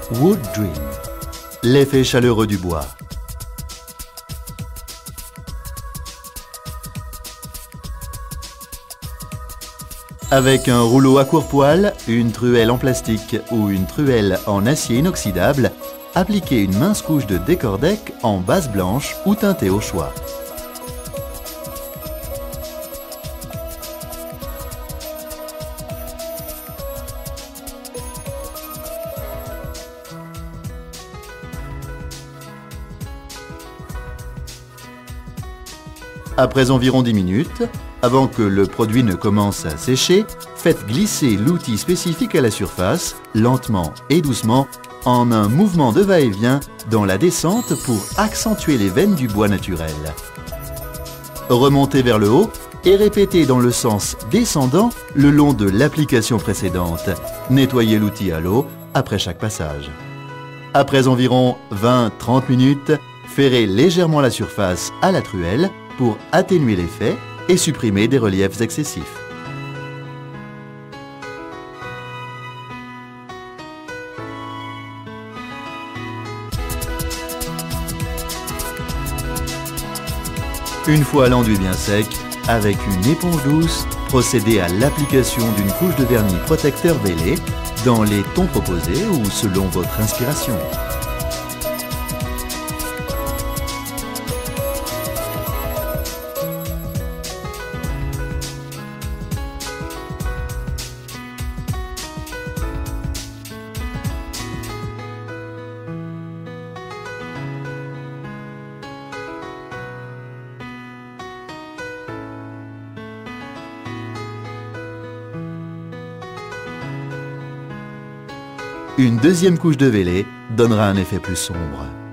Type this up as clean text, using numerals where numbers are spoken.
Wood Dream, l'effet chaleureux du bois. Avec un rouleau à court-poil, une truelle en plastique ou une truelle en acier inoxydable, appliquez une mince couche de décordec en base blanche ou teintée au choix. Après environ 10 minutes, avant que le produit ne commence à sécher, faites glisser l'outil spécifique à la surface, lentement et doucement, en un mouvement de va-et-vient dans la descente pour accentuer les veines du bois naturel. Remontez vers le haut et répétez dans le sens descendant le long de l'application précédente. Nettoyez l'outil à l'eau après chaque passage. Après environ 20-30 minutes, ferrez légèrement la surface à la truelle pour atténuer l'effet et supprimer des reliefs excessifs. Une fois l'enduit bien sec, avec une éponge douce, procédez à l'application d'une couche de vernis protecteur vélé dans les tons proposés ou selon votre inspiration. Une deuxième couche de vélé donnera un effet plus sombre.